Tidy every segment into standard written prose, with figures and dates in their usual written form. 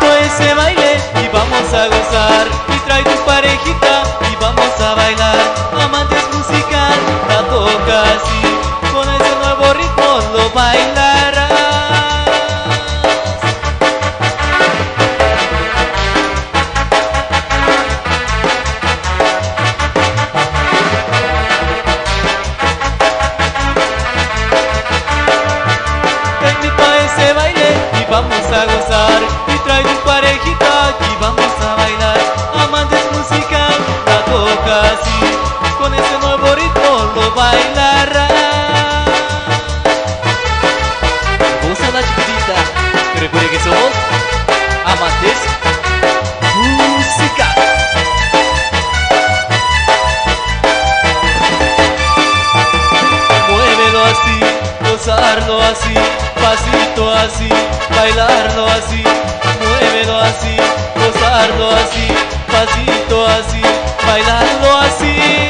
invito a ese baile y vamos a gozar. Y trae tu parejita y vamos a bailar. Amantes musical, la toca así, con ese nuevo ritmo lo bailarás. Te invito a ese baile y vamos a gozar. Y trae tu parejita y vamos a bailar. Amantes musical, la toca así, con ese nuevo ritmo lo bailarás. Goza la chiquitita, que recuerde que somos amantes musical. Muévelo así, gozarlo así, pasito así, bailarlo así. Muévelo así, gozarlo así, pasito así, bailarlo así.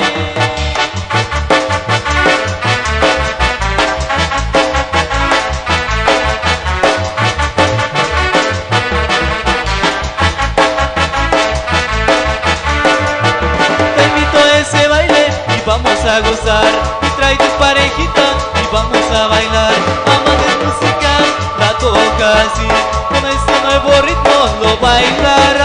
Te invito a ese baile y vamos a gozar. Y trae tu parejita y vamos a bailar. Amantes musical, la toca así, con este nuevo ritmo lo bailarás.